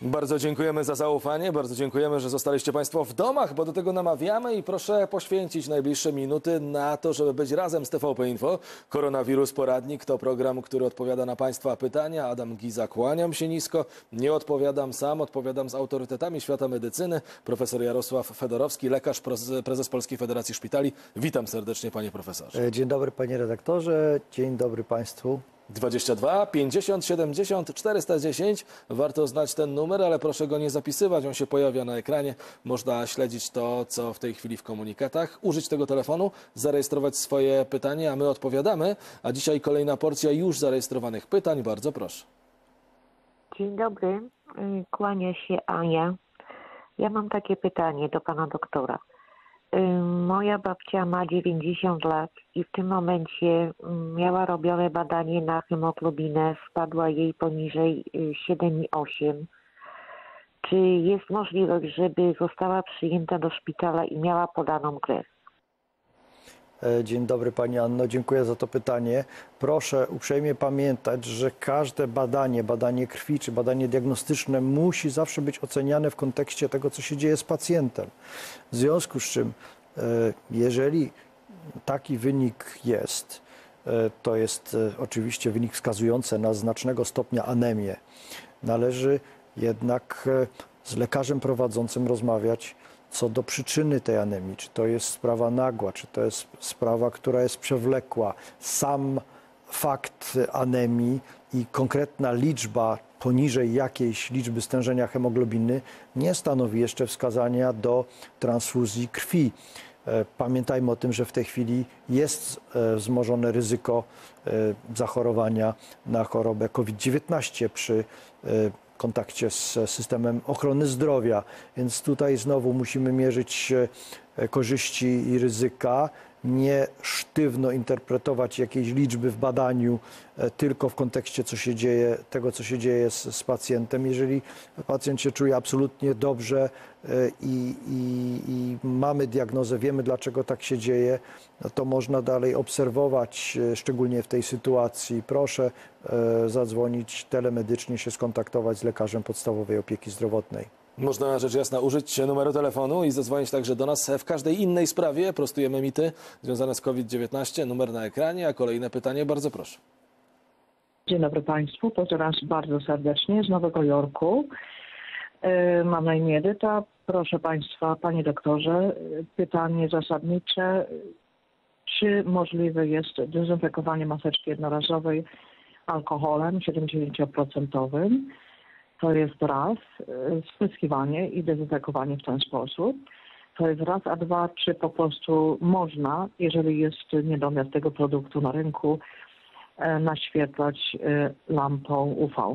Bardzo dziękujemy za zaufanie, bardzo dziękujemy, że zostaliście Państwo w domach, bo do tego namawiamy i proszę poświęcić najbliższe minuty na to, żeby być razem z TVP Info. Koronawirus Poradnik to program, który odpowiada na Państwa pytania. Adam Giza, kłaniam się nisko. Nie odpowiadam sam, odpowiadam z autorytetami świata medycyny. Profesor Jarosław Fedorowski, lekarz, prezes Polskiej Federacji Szpitali. Witam serdecznie, panie profesorze. Dzień dobry, panie redaktorze. Dzień dobry państwu. 22 50 70 410. Warto znać ten numer, ale proszę go nie zapisywać. On się pojawia na ekranie. Można śledzić to, co w tej chwili w komunikatach. Użyć tego telefonu, zarejestrować swoje pytanie, a my odpowiadamy. A dzisiaj kolejna porcja już zarejestrowanych pytań. Bardzo proszę. Dzień dobry. Kłania się Ania. Ja mam takie pytanie do pana doktora. Moja babcia ma 90 lat i w tym momencie miała robione badanie na hemoglobinę, spadła jej poniżej 7,8. Czy jest możliwość, żeby została przyjęta do szpitala i miała podaną krew? Dzień dobry pani Anno, dziękuję za to pytanie. Proszę uprzejmie pamiętać, że każde badanie krwi czy badanie diagnostyczne musi zawsze być oceniane w kontekście tego, co się dzieje z pacjentem. W związku z czym, jeżeli taki wynik jest, to jest oczywiście wynik wskazujący na znacznego stopnia anemię. Należy jednak z lekarzem prowadzącym rozmawiać co do przyczyny tej anemii, czy to jest sprawa nagła, czy to jest sprawa, która jest przewlekła. Sam fakt anemii i konkretna liczba poniżej jakiejś liczby stężenia hemoglobiny nie stanowi jeszcze wskazania do transfuzji krwi. Pamiętajmy o tym, że w tej chwili jest wzmożone ryzyko zachorowania na chorobę COVID-19 przy kontakcie z systemem ochrony zdrowia, więc tutaj znowu musimy mierzyć korzyści i ryzyka, nie sztywno interpretować jakiejś liczby w badaniu tylko w kontekście tego, co się dzieje z pacjentem. Jeżeli pacjent się czuje absolutnie dobrze i mamy diagnozę, wiemy dlaczego tak się dzieje, no to można dalej obserwować, szczególnie w tej sytuacji. Proszę zadzwonić telemedycznie, się skontaktować z lekarzem podstawowej opieki zdrowotnej. Można rzecz jasna użyć numeru telefonu i zadzwonić także do nas w każdej innej sprawie. Prostujemy mity związane z COVID-19. Numer na ekranie, a kolejne pytanie, bardzo proszę. Dzień dobry Państwu, pozdrawiam bardzo serdecznie z Nowego Jorku. Mam na imię Edyta. Proszę Państwa, Panie doktorze, pytanie zasadnicze. Czy możliwe jest dezynfekowanie maseczki jednorazowej alkoholem 70%? To jest raz, spryskiwanie i dezynfekowanie w ten sposób. To jest raz, a dwa, czy po prostu można, jeżeli jest niedomiar tego produktu na rynku, naświetlać lampą UV.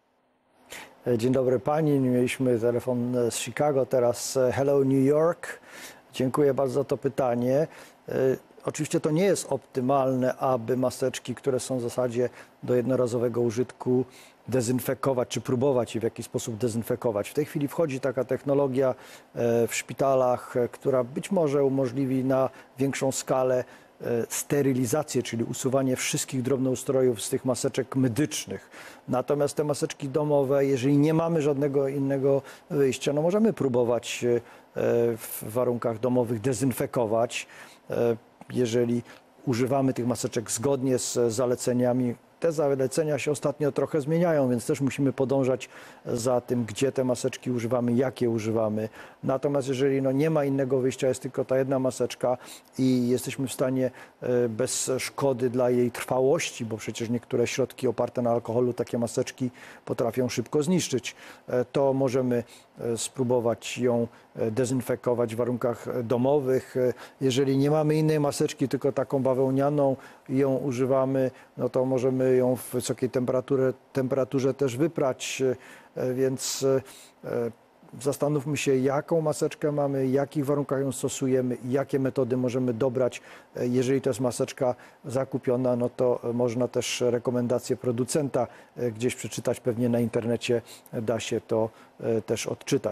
Dzień dobry pani, mieliśmy telefon z Chicago, teraz hello New York. Dziękuję bardzo za to pytanie. Oczywiście to nie jest optymalne, aby maseczki, które są w zasadzie do jednorazowego użytku, dezynfekować, czy próbować je w jakiś sposób dezynfekować. W tej chwili wchodzi taka technologia w szpitalach, która być może umożliwi na większą skalę sterylizację, czyli usuwanie wszystkich drobnoustrojów z tych maseczek medycznych. Natomiast te maseczki domowe, jeżeli nie mamy żadnego innego wyjścia, no możemy próbować w warunkach domowych dezynfekować. Jeżeli używamy tych maseczek zgodnie z zaleceniami, te zalecenia się ostatnio trochę zmieniają, więc też musimy podążać za tym, gdzie te maseczki używamy, jakie używamy. Natomiast jeżeli nie ma innego wyjścia, jest tylko ta jedna maseczka i jesteśmy w stanie bez szkody dla jej trwałości, bo przecież niektóre środki oparte na alkoholu, takie maseczki potrafią szybko zniszczyć, to możemy spróbować ją dezynfekować w warunkach domowych. Jeżeli nie mamy innej maseczki, tylko taką bawełnianą i ją używamy, no to możemy ją w wysokiej temperaturze też wyprać, więc zastanówmy się, jaką maseczkę mamy, w jakich warunkach ją stosujemy i jakie metody możemy dobrać. Jeżeli to jest maseczka zakupiona, no to można też rekomendacje producenta gdzieś przeczytać, pewnie na internecie da się to też odczytać.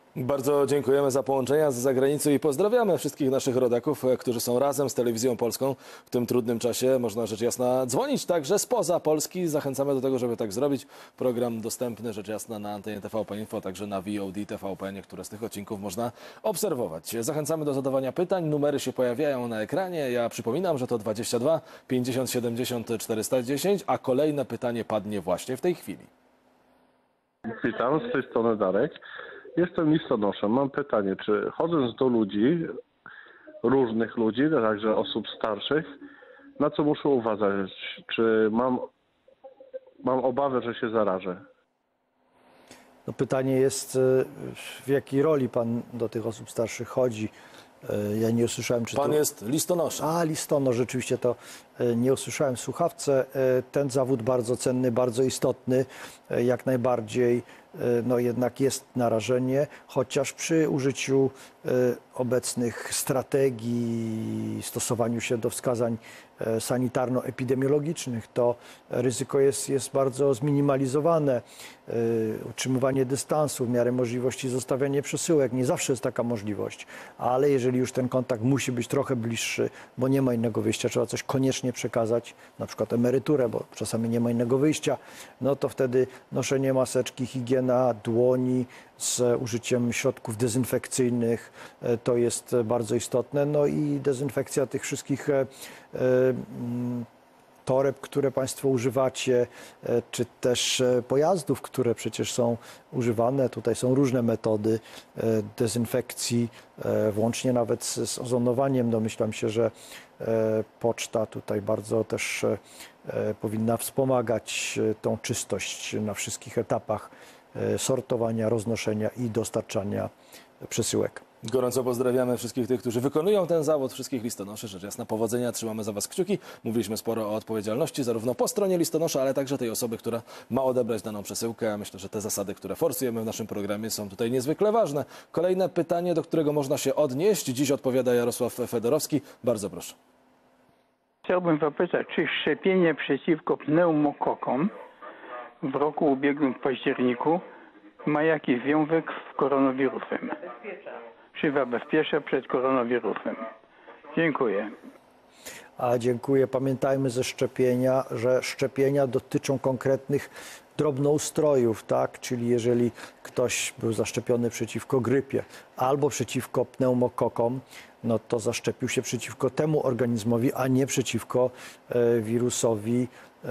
Bardzo dziękujemy za połączenia z zagranicy i pozdrawiamy wszystkich naszych rodaków, którzy są razem z Telewizją Polską w tym trudnym czasie. Można rzecz jasna dzwonić także spoza Polski. Zachęcamy do tego, żeby tak zrobić. Program dostępny rzecz jasna na antenie TVP Info, także na VOD TVP, niektóre z tych odcinków można obserwować. Zachęcamy do zadawania pytań. Numery się pojawiają na ekranie. Ja przypominam, że to 22 50 70 410, a kolejne pytanie padnie właśnie w tej chwili. Witam, z tej strony Darek. Jestem listonoszem. Mam pytanie, czy chodząc do ludzi, różnych ludzi, także osób starszych, na co muszę uważać? Czy mam obawę, że się zarażę? No pytanie jest, w jakiej roli pan do tych osób starszych chodzi. Ja nie usłyszałem, czy Pan to... jest listonoszem. A, listonosz, rzeczywiście to nie usłyszałem w słuchawce. Ten zawód bardzo cenny, bardzo istotny, jak najbardziej, no jednak jest narażenie, chociaż przy użyciu obecnych strategii, stosowaniu się do wskazań sanitarno-epidemiologicznych, to ryzyko jest bardzo zminimalizowane. Utrzymywanie dystansu, w miarę możliwości zostawianie przesyłek, nie zawsze jest taka możliwość, ale jeżeli już ten kontakt musi być trochę bliższy, bo nie ma innego wyjścia, trzeba coś koniecznie przekazać, na przykład emeryturę, bo czasami nie ma innego wyjścia, no to wtedy noszenie maseczki, higiena dłoni z użyciem środków dezynfekcyjnych to jest bardzo istotne. No i dezynfekcja tych wszystkich toreb, które Państwo używacie, czy też pojazdów, które przecież są używane. Tutaj są różne metody dezynfekcji, włącznie nawet z ozonowaniem. Domyślam się, że poczta tutaj bardzo też powinna wspomagać tą czystość na wszystkich etapach sortowania, roznoszenia i dostarczania przesyłek. Gorąco pozdrawiamy wszystkich tych, którzy wykonują ten zawód, wszystkich listonoszy. Rzecz jasna, powodzenia, trzymamy za Was kciuki. Mówiliśmy sporo o odpowiedzialności, zarówno po stronie listonosza, ale także tej osoby, która ma odebrać daną przesyłkę. Myślę, że te zasady, które forsujemy w naszym programie, są tutaj niezwykle ważne. Kolejne pytanie, do którego można się odnieść. Dziś odpowiada Jarosław Fedorowski. Bardzo proszę. Chciałbym zapytać, czy szczepienie przeciwko pneumokokom w roku ubiegłym w październiku ma jakiś związek z koronawirusem? Czy zabezpiecza przed koronawirusem? Dziękuję. A dziękuję. Pamiętajmy ze szczepienia, że szczepienia dotyczą konkretnych drobnoustrojów, tak? Czyli jeżeli ktoś był zaszczepiony przeciwko grypie albo przeciwko pneumokokom, no to zaszczepił się przeciwko temu organizmowi, a nie przeciwko wirusowi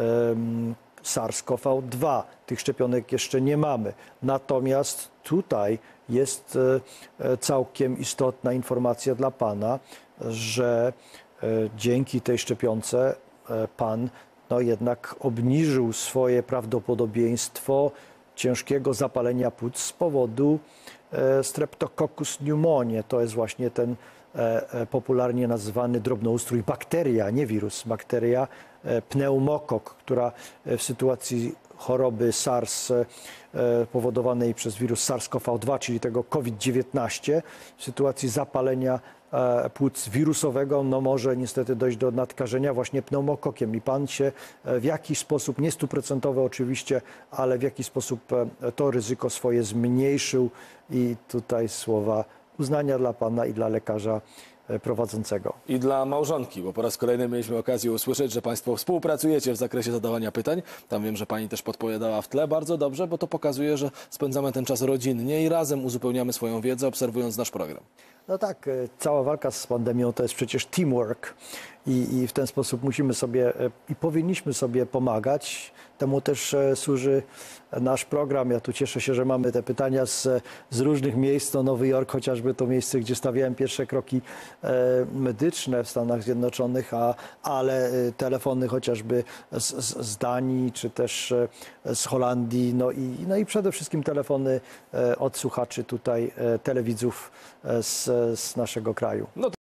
SARS-CoV-2. Tych szczepionek jeszcze nie mamy. Natomiast tutaj jest całkiem istotna informacja dla Pana, że dzięki tej szczepionce Pan no jednak obniżył swoje prawdopodobieństwo ciężkiego zapalenia płuc z powodu Streptococcus pneumoniae. To jest właśnie ten popularnie nazywany drobnoustrój bakteria, nie wirus, bakteria pneumokok, która w sytuacji choroby SARS powodowanej przez wirus SARS-CoV-2, czyli tego COVID-19, w sytuacji zapalenia płuc wirusowego, no może niestety dojść do nadkażenia właśnie pneumokokiem. I Pan się w jakiś sposób, nie stuprocentowy oczywiście, ale w jakiś sposób to ryzyko swoje zmniejszył i tutaj słowa uznania dla Pana i dla lekarza prowadzącego. I dla małżonki, bo po raz kolejny mieliśmy okazję usłyszeć, że Państwo współpracujecie w zakresie zadawania pytań. Tam wiem, że Pani też podpowiadała w tle bardzo dobrze, bo to pokazuje, że spędzamy ten czas rodzinnie i razem uzupełniamy swoją wiedzę, obserwując nasz program. No tak, cała walka z pandemią to jest przecież teamwork i w ten sposób musimy sobie i powinniśmy sobie pomagać. Temu też służy nasz program. Ja tu cieszę się, że mamy te pytania z różnych miejsc. No Nowy Jork chociażby to miejsce, gdzie stawiałem pierwsze kroki medyczne w Stanach Zjednoczonych, ale telefony chociażby z Danii czy też z Holandii. No i przede wszystkim telefony od słuchaczy tutaj, telewidzów z naszego kraju. No